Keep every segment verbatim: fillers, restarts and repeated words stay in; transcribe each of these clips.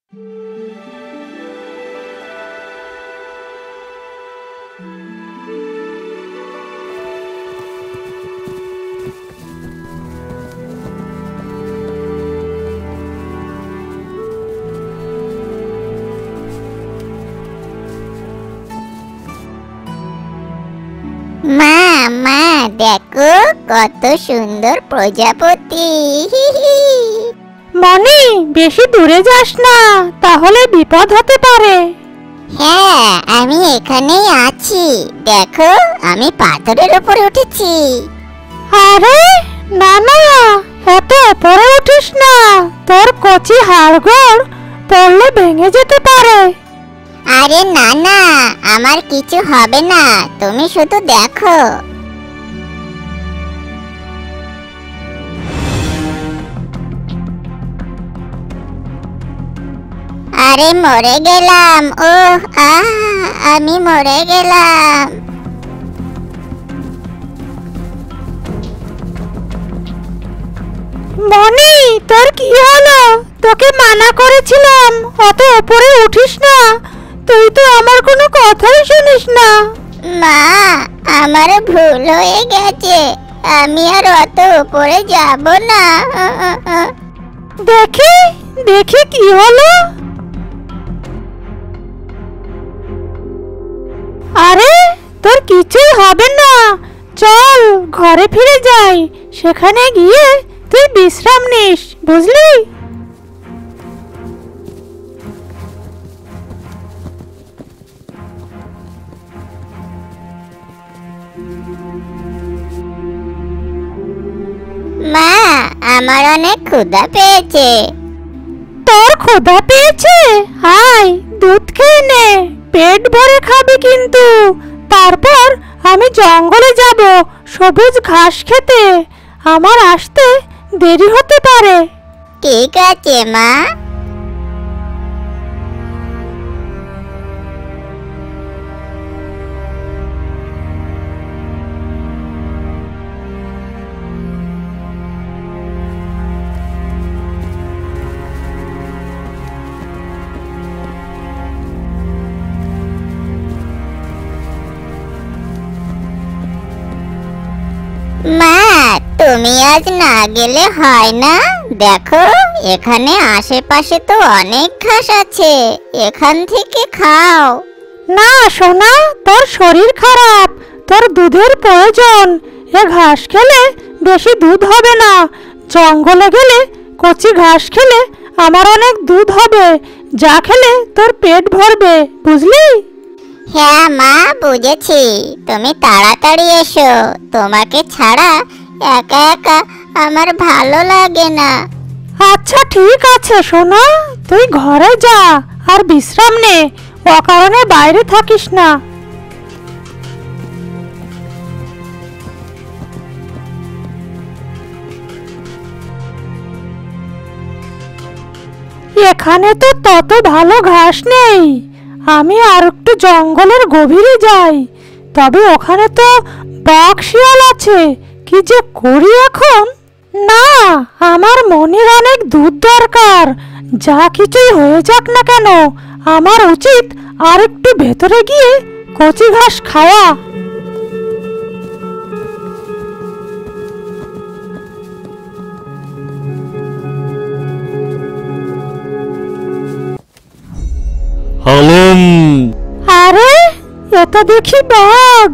মা মা দেখো কত সুন্দর প্রজাপতি। মনি, বেশি দূরে যাস না, তাহলে বিপদ হতে পারে। হ্যাঁ আমি এখানেই আছি, দেখো আমি পাথরের উপরে উঠেছি। আরে না না, এত উপরে উঠিস না, তোর কচি হাড়গোড় পড়লে ভেঙে যেতে পারে। আরে না না, আমার কিছু হবে না, তুমি শুধু দেখো। আরে মরে গেলাম, ওহ আহ আমি মরে গেলাম। মনি, তোর কি হলো? তোকে মানা করেছিলাম অত উপরে উঠিস না, তুই তো আমার কোনো কথাই শুনিস না। মা আমার ভুল হয়ে গেছে, আমি আর অত উপরে যাব না। দেখি দেখি কি হলো। আরে তোর কিছুই হবে না, চল ঘরে ফিরে যাই, সেখানে গিয়ে তুই বিশ্রাম নিস, বুঝলি? মা আমার অনেক ক্ষুধা পেয়েছে। তোর ক্ষুধা পেয়েছে? আয় দুধ খেয়ে নে, পেট ভরে খাবি কিন্তু। তারপর আমি জঙ্গলে যাব সবুজ ঘাস খেতে, আমার আসতে দেরি হতে পারে। ঠিক আছে মা। মা তুমি আজ না গেলে হয় না, দেখো এখানে আশেপাশে তো অনেক ঘাস আছে, এখান থেকে খাও। না সোনা, তোর শরীর খারাপ, তোর দুধের প্রয়োজন, এ ঘাস খেলে বেশি দুধ হবে না। জঙ্গলে গেলে কচি ঘাস খেলে আমার অনেক দুধ হবে, যা খেলে তোর পেট ভরবে, বুঝলি? হ্যাঁ মা বুঝেছি, তুমি তাড়াতাড়ি এসো, তোমাকে ছাড়া একা একা আমার ভালো লাগে না। আচ্ছা ঠিক আছে সোনা, তুই ঘরে যা আর বিশ্রাম নে, অকারণে বাইরে থাকিস না। এখানে তো তত ভালো ঘাস নেই, আমি আর একটু জঙ্গলের গভীরে যাই, তবে ওখানে তো বাঘ শিয়াল আছে, কি যে করি এখন। না, আমার মনের অনেক দুধ দরকার, যা কিছুই হয়ে যাক না কেন, আমার উচিত আর একটু ভেতরে গিয়ে কচি ঘাস খাওয়া। হালুম। আরে এটা দেখি বাঘ।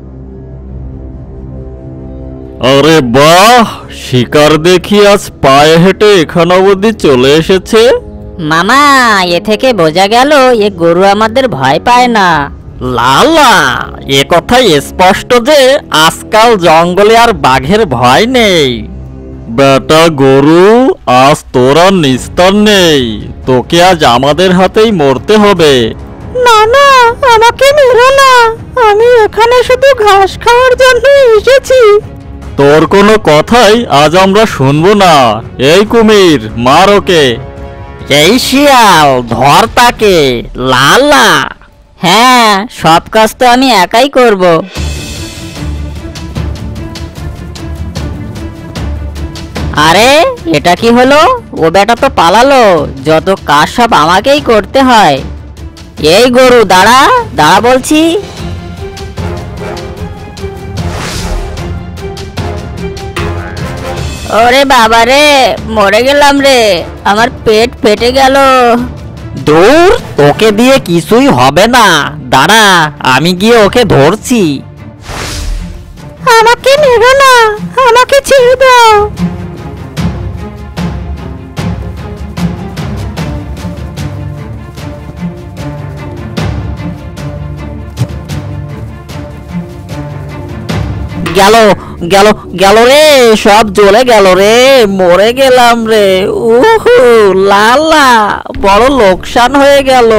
আরে বাহ, শিকার দেখি আজ পায়ে হেঁটে এখান অবধি চলে এসেছে। মামা, এ থেকে বোঝা গেল এ গরু আমাদের ভয় পায় না। লালা, এ কথাই স্পষ্ট যে আজকাল জঙ্গলে আর বাঘের ভয় নেই। বেটা গরু, আজ তোর আর নিস্তার নেই, তোকে আজ আমাদের হাতেই মরতে হবে। না না, আমাকে মেরো না, আমি এখানে শুধু ঘাস খাওয়ার জন্য এসেছি। তোর কোনো কথাই আজ আমরা শুনবো না। এই কুমির, মার ওকে। এই শিয়াল, ধর তাকে। লালা। হ্যাঁ, সব কাজ তো আমি একাই করব। আরে এটা কি হলো? ও বেটা তো পালালো। যত কাজ সব আমাকেই করতে হয়। এই গরু দাঁড়া, দাঁড়া বলছি। ওরে বাবা রে, মরে গেলাম রে, আমার পেট ফেটে গেল। দূর, তোকে দিয়ে কিছুই হবে না। দাঁড়া, আমি গিয়ে ওকে ধরছি। আমাকে মেরো না, আমাকে ছেড়ে দাও। গেল গেল গেল রে, সব জ্বলে গেল রে, মরে গেলাম রে। উহু, লালা, বড় লোকসান হয়ে গেল।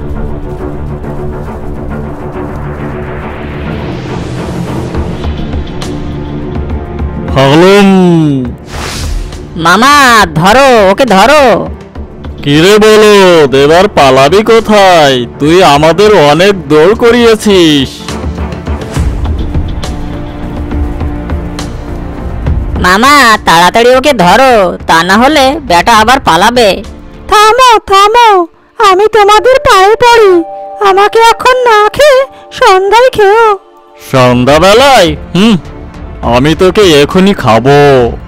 হালুম, মামা ধরো ওকে, ধরো। কিরে বলো, এবার পালাবি কোথায়? তুই আমাদের অনেক দৌড় করিয়েছিস। মামা তাড়াতাড়ি ওকে ধরো, তা না হলে বেটা আবার পালাবে। থামো থামো, আমি তোমাদের পায়ে পড়ি। আমাকে এখন না খেয়ে সন্ধ্যায় খেও। সন্ধ্যাবেলায়? হুম, আমি তোকে এখনই খাবো।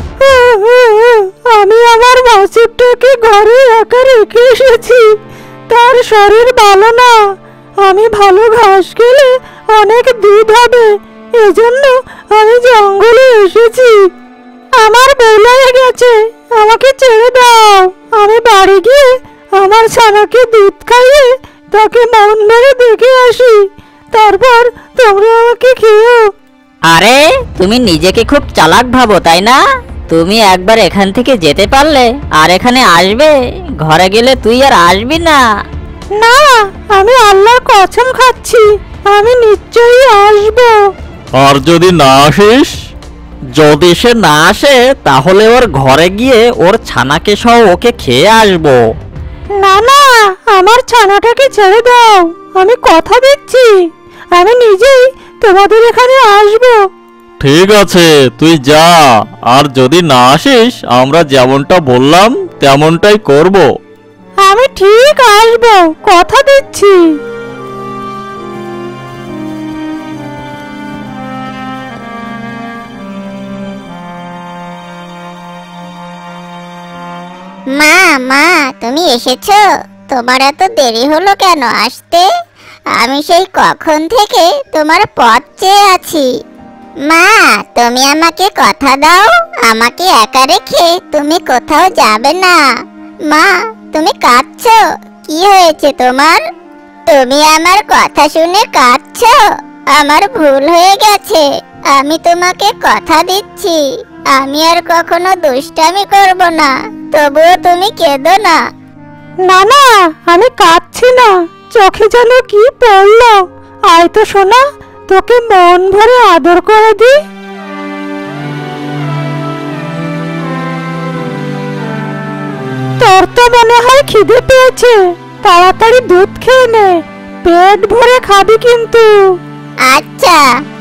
আমি আমার বাছুরটাকে ঘরে একা রেখে এসেছি। তার শরীর ভালো না। আমি ভালো ঘাস খেলে অনেক দুধ হবে, এজন্য আমি জঙ্গলে এসেছি। আমার বউ লেগে গেছে, আমাকে ছেড়ে দাও। আমি বাড়ি গিয়ে আমার ছানাকে দুধ খাইয়ে তাকে মন ভরে দেখে আসি, তারপর তোমরা আমাকে খেও। আরে তুমি নিজেকে খুব চালাক ভাবো তাই না? তুমি একবার এখান থেকে যেতে পারলে আর এখানে আসবে, ঘরে গেলে তুই আর আসবি না। না, আমি আল্লাহর কসম খাচ্ছি, আমি নিশ্চয়ই আসবো। আর যদি না আসিস? যদি সে না আসে তাহলে ওর ঘরে গিয়ে ওর ছানাকে সহ ওকে খেয়ে আসবো। না না, আমার ছানাটাকে ছেড়ে দাও। আমি কথা দিচ্ছি, আমি নিজেই তোমাদের এখানে আসবো। ঠিক আছে, তুই যা। আর যদি না আসিস, আমরা যেমনটা বললাম তেমনটাই করব। আমি ঠিক আসবো, কথা দিচ্ছি। মা মা তুমি এসেছো? তোমার এত দেরি হলো কেন আসতে? আমি সেই কখন থেকে তোমার পথ চেয়ে আছি। মা, তুমি আমাকে কথা দাও, আমাকে একা রেখে তুমি কোথাও যাবে না। মা, তুমি কাঁদছো? কি হয়েছে তোমার? তুমি আমার কথা শুনে কাঁদছো? আমার ভুল হয়ে গেছে। আমি তোমাকে কথা দিচ্ছি, আমি আর কখনো দুষ্টামি করব না। তবুও তুমি কেঁদো না। না না, আমি কাঁদছি না, চোখে যেন কি পড়লো। আয় তো সোনা, তোকে মন ভরে আদর করে দি। তোর তো মনে হয় খিদে পেয়েছে, তাড়াতাড়ি দুধ খেয়ে নে, পেট ভরে খাবি কিন্তু। আচ্ছা।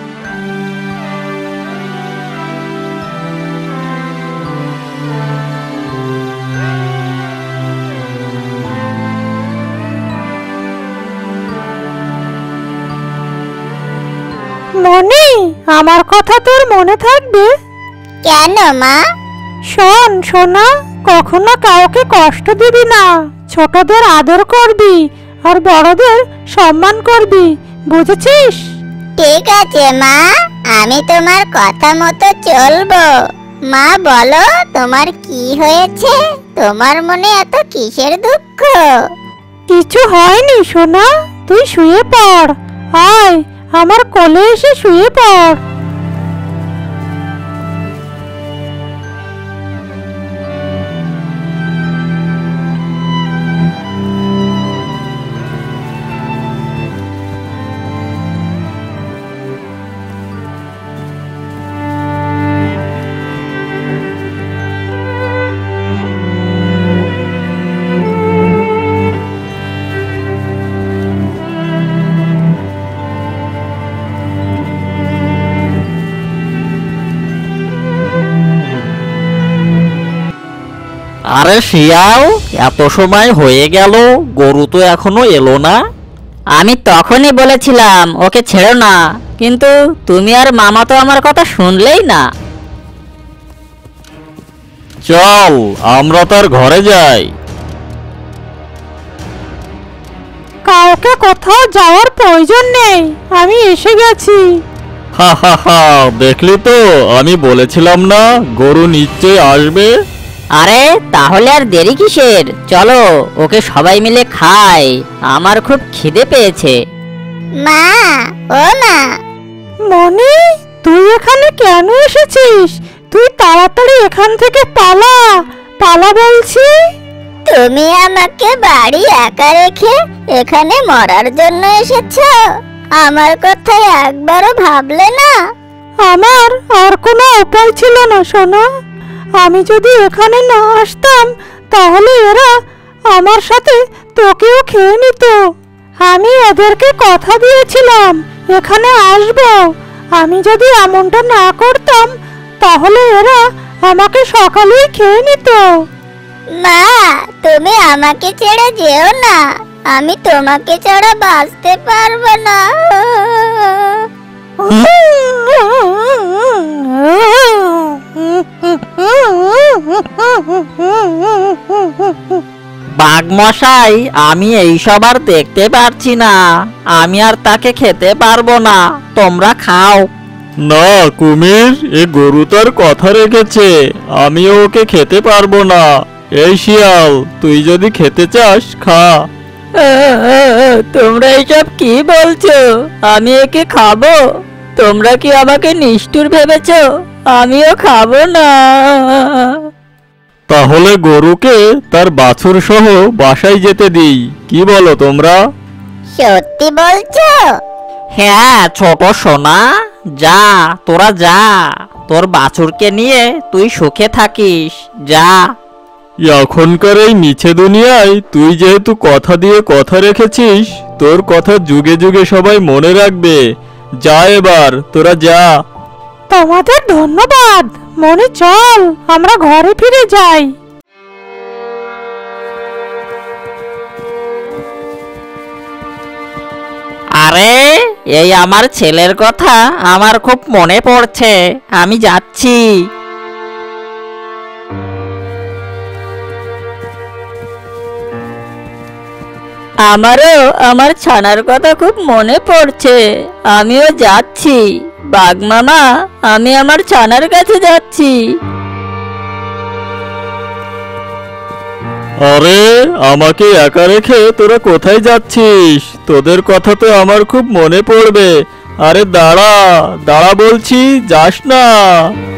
মনি, আমার কথা তোর মনে থাকবে? কেন মা? শোন সোনা, কখনো কাউকে কষ্ট দিবি না, ছোটদের আদর করবি আর বড়দের সম্মান করবি, বুঝেছিস? ঠিক আছে মা, আমি তোমার কথা মতো চলবো। মা বলো, তোমার কি হয়েছে? তোমার মনে এত কিসের দুঃখ? কিছু হয়নি সোনা, তুই শুয়ে পড়। আয়, আমার কোলে এসে শুয়ে পড়। আরে শিয়াল, এত সময় হয়ে গেল, গরু তো এখনো এলো না। আমি তখনই বলেছিলাম ওকে ছেড়ো না, কিন্তু তুমি আর মামা তো আমার কথা শুনলেই না। চল আমরা তার ঘরে যাই। কাউকে কোথাও যাওয়ার প্রয়োজন নেই, আমি এসে গেছি। হা হা হা, দেখলি তো, আমি বলেছিলাম না গরু নিশ্চয়ই আসবে। আরে তাহলে আর দেরি কিসের, চলো ওকে সবাই মিলে খাই, আমার খুব খিদে পেয়েছে। মা, ও মা, মনি, তুই এখানে কেন এসেছিস? তুই তাড়াতাড়ি এখান থেকে পালা, পালা বলছি। তুমি আমাকে বাড়ি একা রেখে এখানে মরার জন্য এসেছো? আমার কথা একবারও ভাবলে না? আমার আর কোনো উপায় ছিল না সোনা। আমি যদি এখানে না আসতাম তাহলে এরা আমার সাথে তোকেও খেয়ে নিত। আমি এদেরকে কথা দিয়েছিলাম এখানে আসবো। আমি যদি এমনটা না করতাম তাহলে এরা আমাকে সকালেই খেয়ে নিত। মা, তুমি আমাকে ছেড়ে যেও না, আমি তোমাকে ছাড়া বাঁচতে পারবো না। বাঘমশাই, আমি এইসব আর দেখতে পারছি না, আমি আর তাকে খেতে পারবো না, তোমরা খাও। না কুমির, এ গরু তার কথা রেখেছে, আমি ওকে খেতে পারবো না। এই শিয়াল, তুই যদি খেতে চাস খা। তোমরা এইসব কি বলছো? আমি একে খাবো? তোমরা কি আমাকে নিষ্ঠুর ভেবেছো? আমিও খাবো না। তাহলে গরুকে তার বাছুর সহ বাসায় যেতে দিই, কি বলো তোমরা? সত্যি বলছো? হ্যাঁ ছোট সোনা, যা, তোরা যা, তোর বাছুরকে নিয়ে তুই সুখে থাকিস, যা। এখনকার এই মিছে দুনিয়ায় তুই যেহেতু কথা দিয়ে কথা রেখেছিস, তোর কথা যুগে যুগে সবাই মনে রাখবে। যা এবার, তোরা যা। তোমাদের ধন্যবাদ। মনি, চল আমরা ঘরে ফিরে যাই। আরে, এই আমার ছেলের কথা আমার খুব মনে পড়ছে, আমি যাচ্ছি। আমারও আমার ছানার কথা খুব মনে পড়ছে, আমিও যাচ্ছি। বাঘ মামা, আমি আমার ছানার কাছে যাচ্ছি। আরে, আমাকে একা রেখে তোরা কোথায় যাচ্ছিস? তোদের কথা তো আমার খুব মনে পড়বে। আরে দাঁড়া, দাঁড়া বলছি, যাস না।